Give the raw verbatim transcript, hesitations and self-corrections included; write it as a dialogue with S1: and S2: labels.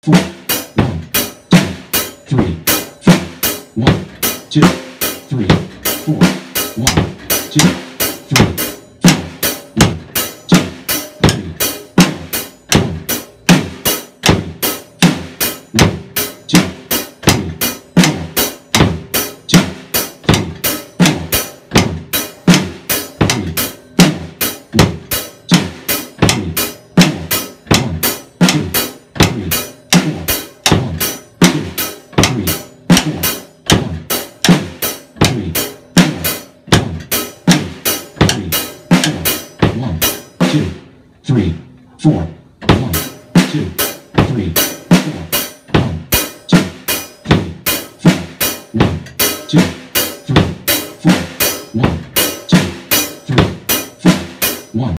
S1: four, one, two, three, four, one, two, three, four, one, two, three, four, one, two, three, four, one, two, three, four, one, two, three, four, one, two, three, four, one, two, three, four, one, two, three, four, one, two, three, four, one, two, three, four, one, two, three, four, one, two, three, four, one, two, three, four, one, two.